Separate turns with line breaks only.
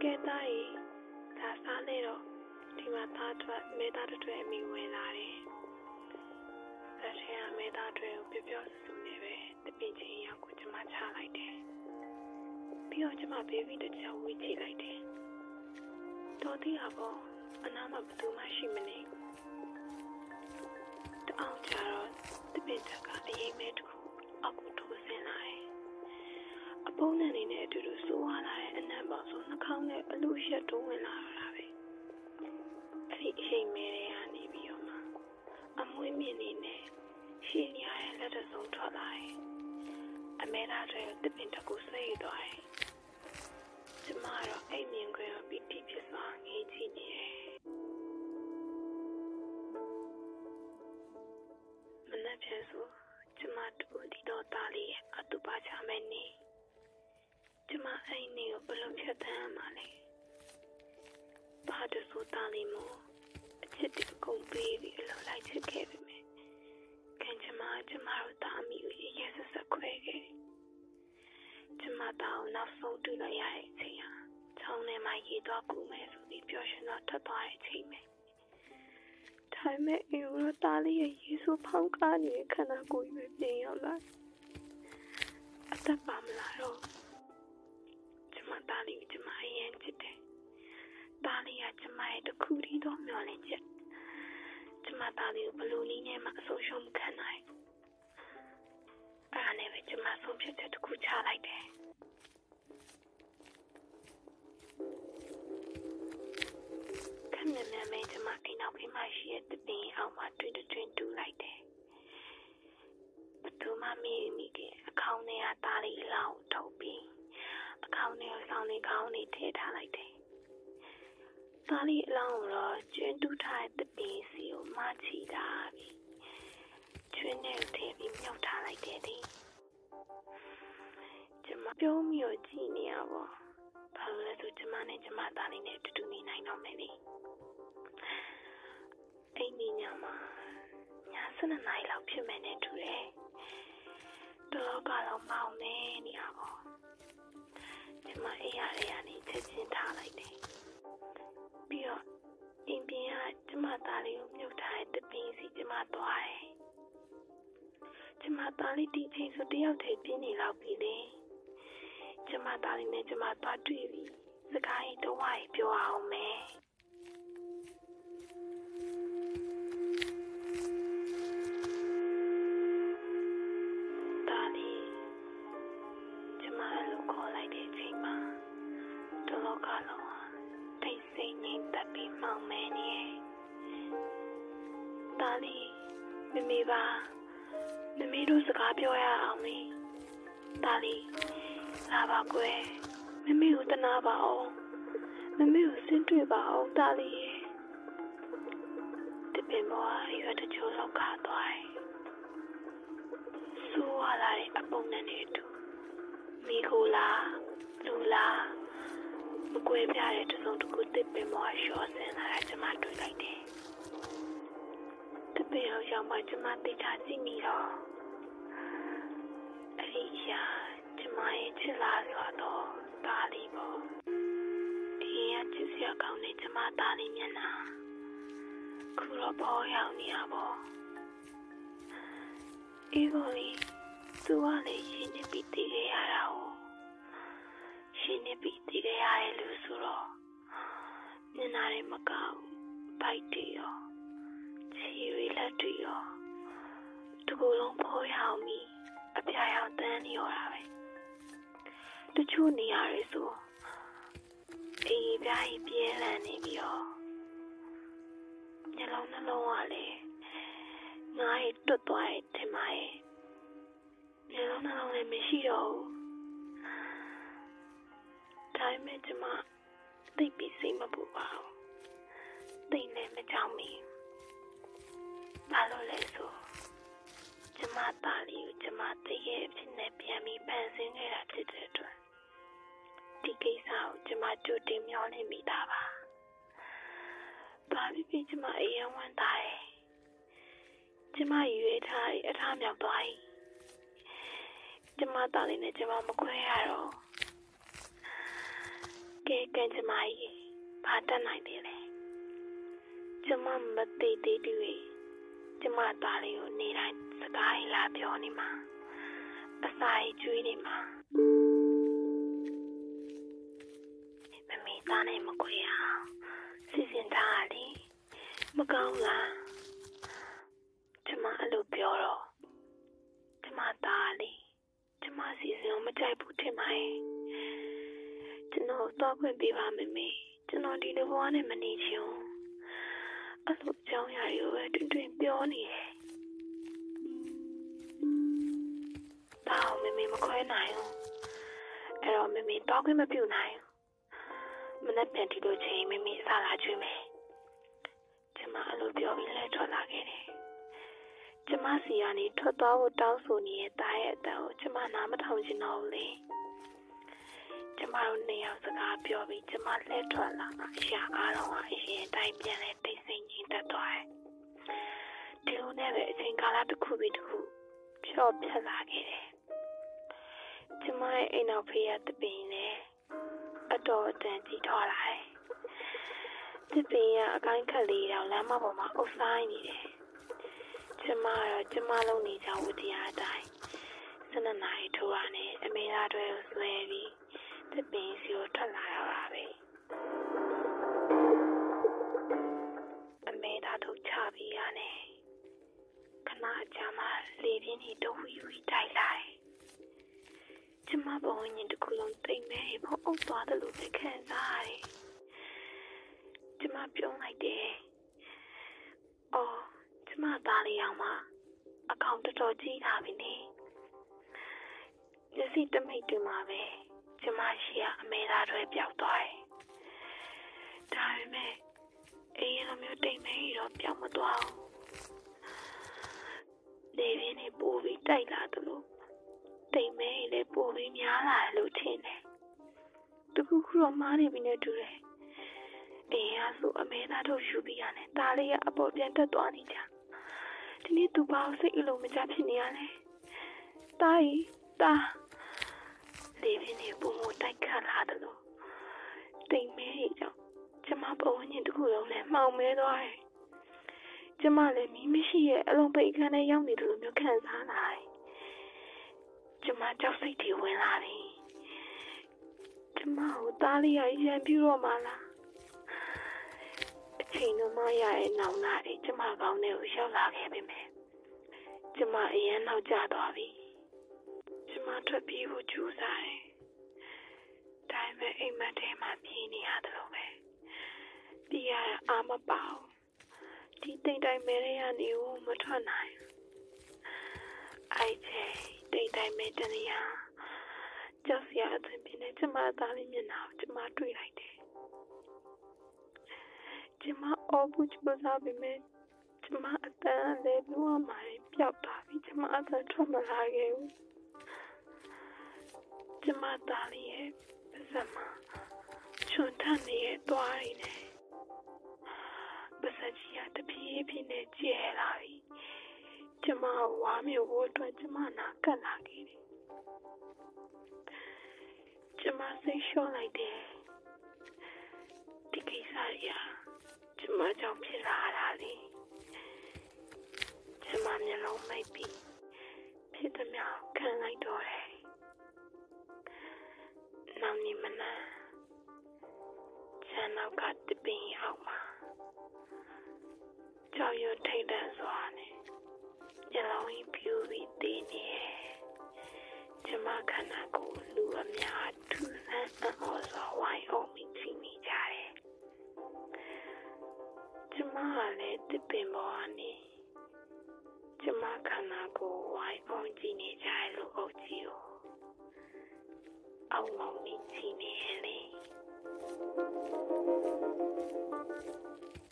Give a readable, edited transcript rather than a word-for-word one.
ကဲသားကြီးဒါစားလေတော့ဒီမှာသားအတွက်မဲသားတွေအမိဝင်လာတယ်။ဒါချင်းအမဲသားတွေကိုပြောစုနေပဲတပင်းချင်းရောက်ကိုကျမချလိုက်တယ်။ပြီးတော့ကျမဘေဘီတစ်ချောင်းဝေးကြည့်လိုက်တယ်။တော်သေးတာပေါ့အနားမှာဘယ်သူမှရှိမနေ။တောင်းကြတော့တပင်းချက်ကအရင်မဲတစ်ခုအောက်ကိုထိုးဆင်းလာတယ်။အပုံးနဲ့နေတဲ့အတူတူစိုးသွားလာတဲ့အနံ့ပေါင်းဆိုနှာခေါင်းနဲ့အလူရက်တိုးဝင်လာတာပဲ။အဲ့ဒီအချိန်မဲတွေကနေပြီးတော့မှအမွှေးမြင့်နေနဲ့ရှင်းရတဲ့လက်တစုံထွက်လာတယ်။အမဲသားတွေတပင်တကူဆွဲယူသွားတယ်။ကျမတော့အိမ်မြင်ခွင့်ပြီးတိဖြစ်စွာငေးကြည့်နေတယ်။မနေ့ပြန်ဆိုကျမတူဒီတော့သားလေးရဲ့အတူပါချမယ်နေကျမအဲ့နေကိုဘယ်လိုဖြတ်သန်းရမှာလဲဘာတဆိုသားလေးမို့အချစ်တကုန်ပေးပြီးအလိုလိုက်ချစ်ခဲ့ပြီမယ်ခင်ကျမတို့သားအမိကိုရဲဆက်ဆက်ခွဲခဲ့ကျမသားကိုနောက်ဆုံးတွေ့လိုက်ရတဲ့အချိန်ဟာချောင်းထဲမှာရေသွားကူမယ်ဆိုပြီးပျော်ရွှင်တော့ထွက်သွားတဲ့အချိန်ပဲဒါပေမဲ့အင်းတို့သားလေးရဲ့ရေဆိုးဖောင်းကားနေတဲ့ခန္ဓာကိုယ်ကြီးပဲပြင်ရောက်လာအသက်ပါမလားတော့ကျမသားလေးကိုကျမအရင်ချစ်တယ်သားလေးကကျမရဲ့တစ်ခုတည်းသောမျှော်လင့်ချက်ကျမသားလေးကိုဘလို့နည်းနဲ့မှအဆုံးရှုံးမခံနိုင်အဲ့ဒါနဲ့ပဲကျမဆုံးဖြတ်ချက်တစ်ခုချလိုက်တယ်ခဏမဲကျမအိမ်နောက်ဘေးမှာရှိတဲ့တပင်းအောင်မှာတွင်တူလိုက်တယ်ဘသူမှမိကအခေါင်းထဲကသားလေးလောင်းထုတ်ပြီးအခေါင်းထဲကိုဆောင်းလေးခေါင်းလေးထည့်ထားလိုက်တယ်သားလေးအလောင်းတော့ကျွန်းတူးထားတဲ့တပင်းစီကိုမချီတာပြီးကျွန်းထဲကိုထည့်ပြီးမြုပ်ထားလိုက်တယ်ဒီကျမပြုံးပြီးကြည့်နေရပါဘာလို့လဲဆိုကျမနဲ့ကျမသားလေးနဲ့တူနေနိုင်တော့မယ်လေအိမ်ညမှာည7 နာရီလောက်ဖြစ်မယ်နဲ့တူတယ်တော့ကတော့မောင်းနေနေရပါကျမအိမ်ရတဲ့ကနေချက်ချင်းထားလိုက်တယ်ပြီးတော့အိမ်ပြင်ကကျမသားလေးကိုမြုပ်ထားတဲ့တပင်းစီကျမသွားတယ်ကျမသားလေးဒီချိန်ဆိုတယောက်တည်းပြင်းနေတော့ပြီလေကျမသားလေးနဲ့ကျမသွားတွေ့ပြီစကားကြီးတော့ဝိုင်းပြောအောင်မယ်သားလေးကျမအဲ့လိုခေါ်လိုက်တဲ့အချိန်မှာတလောကလုံးတိတ်ဆိတ်ငြိမ်သက်ပြီးမှောင်မဲနေရဲ့သားလေးမမေပါမမေတို့စကားပြောရအောင်လေသားလေးလာပါကွယ်မမေကိုတနာပါအောင်မမေကိုစင်တွေ့ပါအောင်သားလေးရဲ့တပင်ပေါ်ရွက်တချို့လောက်ခါသွားတယ်ဆိုးရလာတဲ့အပုံနဲ့နေတူမိကိုလားလူလားမကွဲပြားတဲ့တစုံတစ်ခုတစ်ပင်ပေါ်ရှော့ဆင်းလာတာကျမတွေ့လိုက်တယ်တပင်ရောက်မှကျမသိချကြည့်မိတော့အဲ့ဒီရာကျမရဲ့ချစ်လာဆိုတော့သားလေးပေါ့ဒီရချစ်စရာကောင်းတဲ့ကျမသားလေးမျက်နှာခုတော့ပေါ်ရောက်နေရပေါ့အေးကိုလေးသူကလည်းရှင်းနေပြီးတည်ခဲ့ရတာ哦ရှင်းနေပြီးတည်ခဲ့ရတယ်လို့ဆိုတော့မျက်နှာတွေမကောက်ဘိုက်တွေရောခြေတွေလက်တွေရောဒီကိုယ်လုံးပေါ်ရောက်ပြီးအပြာရောင်တန်းနေရတာပဲတချို့နေရာတွေဆိုအေးပြားကြီးပြဲလန်နေပြီးတော့ညလုံးနှလုံးကလည်းငါ့ရဲ့တွတ်သွားတဲ့တင်မရဲ့ညလုံးနှလုံးလည်းမရှိတော့ဘူးဒါပေမဲ့ကျမသိပြီးစိတ်မပူပါဘူးသိနေမကြောက်မီဘာလို့လဲဆိုကျမသားလေးကိုကျမသိရဲ့ဖြစ်နေပြန်ပြီးပန်းစင်းခဲ့တာဖြစ်တဲ့အတွက်ဒီကိစ္စကိုကျမကြိုတင်မျှော်လင့်မိတာပါဘာဖြစ်ကျမအရင်ဝမ်းသာတယ်ကျမရွေးထားအထားမြောက်သွားပြီကျမသားလေးနဲ့ကျမမခွဲရတော့ကကန်ကျမကြီးဘာတတ်နိုင်သေးလဲကျမမသိသေးတူရဲ့ကျမသားလေးကိုနေတိုင်းစကားလာပြောနေမှာအစာကြီးကျွေးနေမှာမမေသားနဲ့မခွေအောင်စီစဉ်ထားလေမကောင်းလားကျမအဲ့လိုပြောတော့ကျမသားလေးကျမစီစဉ်မကြိုက်ဘူးထင်ပါရဲ့ကျွန်တော်တော့ခွင့်ပေးပါမေမေကျွန်တော်ဒီလိုဘဝနဲ့မနေချင်ဘူးအဲ့လိုကြောင်းရည်ကိုပဲတွင်ပြောနေတယ်ဒါအောင်မေမေမခွဲနိုင်ဘူးအဲ့တော့မေမေတော့ခွင့်မပြုနိုင်ဘူးမနေ့ပြန်ဒီလိုချိန်မေမေစားလာကျွေးမယ်ကျမအဲ့လိုပြောပြီးလဲထွက်လာခဲ့တယ်ကျမစီကနေထွက်သွားဖို့တောင်းဆိုနေတဲ့တားရဲ့အတန်ကိုကျမနားမထောင်ချင်တော့ဘူးလေကျမတို့နေရာစကားပြောပြီးကျမလက်ထွက်လာတာအရာအားလုံးကအရင်တိုင်းပြန်လဲတိတ်ဆိတ်ငြိမ်သက်သွားတယ်ဒီလိုနဲ့ပဲအချိန်ကာလတစ်ခုပြီးတစ်ခုဖြော့ပြတ်လာခဲ့တယ်ကျမရဲ့အိမ်နောက်ဖေးရတပင်နဲ့အတော်အတန်ကြီးထွားလာတယ်တပင်ကအကိုင်းခက်လေးတော့လမ်းမပေါ်မှာအုပ်ဆိုင်နေတယ်ကျမကတော့ကျမလုံးနေကြဝတရားအတိုင်း12 နာရီထိုးရနဲ့အမေသားတွေကိုဆွဲပြီးတပင်စီကိုထွက်လာတော့တာပဲအမေသားတို့ချပြီးရနဲ့ခဏကြာမှလေပြင်းကြီးတဝီဝီတိုက်လာတယ်ကျမဘဝညင်တစ်ခုလုံးတိမ်မဲဖို့အုပ်သွားတယ်လို့ခံစားရတယ်ကျမပြုံးလိုက်တယ်အော်ကျမသားလေးအောင်မှအကောင်တော်တော်ကြီးလာပြီနေမျက်စိတမိတ်တူမှာပဲကျမရှိကအမေသားတွေပျောက်သွားတယ်ဒါပေမဲ့အေးလိုမျိုးတိမ်မဲတော့ပျောက်မသွားဘူးလေပြင်းနေပိုပြီးတိုက်လာတယ်လို့တိမ်မဲလည်းပိုပြီးများလာတယ်လို့ထင်တယ်တခုခုတော့မားနေပြီနဲ့တူတယ်အေးအားဆိုအမေသားတို့ယူပြီးရတယ်ဒါလေးကအပေါ်ပြန်တက်သွားနေကြဒီနေ့သူဘာစိတ်အလုံးမကြဖြစ်နေရလဲတာကြီးတာလေပြင်းနေပုံမတိုက်ခတ်လာတယ်လို့တိမ်မဲကြောင့်ကျမပုံညင်တခုလုံးနဲ့မှောင်မဲသွားတယ်ကျမလည်းမီးမရှိရဲ့အလုံးပိတ်ခန်းထဲရောက်နေတယ်လို့မျိုးခံစားလာတယ်ကျမကြောက်စိတ်တွေဝင်လာပြီကျမကိုတားလေးရရန်ပြတော့မှလားအချိန်တော့မရရဲ့နောက်လာတယ်ကျမကောင်းတဲ့ကိုရောက်လာခဲ့ပြီမယ်ကျမအရင်နောက်ကျသွားပြီကျမထွက်ပြေးဖို့ကြိုးစားတယ်ဒါပေမဲ့အိမ်မက်ထဲမှာပြေးနေရတယ်လို့ပဲပြေးရအာမပေါဒီတိမ်တိုင်းမဲရနေဦးမထွက်နိုင်အဲ့ဒီတိမ်တိုင်းမဲတနေရကြောက်စရာအသွင်ပြင်းနေကျမသားလေးမျက်နှာကိုကျမတွေ့လိုက်တယ်ကျမအော်ဘူးကြိုးစားပြီးမဲ့ကျမအတန်းလေးဘဝမှာပျောက်သွားပြီကျမအသက်ထွက်မလာခဲ့ဘူးကျမသားလေးရဲ့ပါးစပ်မှာချွန်ထန်နေတဲ့သွားရည်နဲ့ပါးစပ်ကြီးကတပြေးပြေးနဲ့ကျဲလာပြီကျမဝါမျိုးဖို့အတွက်ကျမနာကတ်လာခဲ့တယ်ကျမစိတ်လျှော့လိုက်တယ်ဒီကိစ္စကြီးကျမကြောင့်ဖြစ်လာတာလေကျမမျက်လုံးမိတ်ပြီးဖြစ်သမျှခံလိုက်တော့တယ်နောက်နေ့မနက်ကျန်နောက်ကတပင်အောက်မှာကြောက်ရွံ့ထိတ်လန့်စွာနဲ့မျက်လုံးကြီးပြူပြီးတည်နေတယ်ကျမခန္ဓာကိုယ်လူအများထူးဆန်းအံ့ဩစွာဝိုင်းအောင်မိကြည့်နေကြတယ်ကျမကလည်းတပင်ပေါ်ကနေကျမခန္ဓာကိုယ်ဝိုင်းအောင်ကြည့်နေကြတယ်လို့အုပ်ကြီးကိုအောင်အောင်ကြည့်နေလေ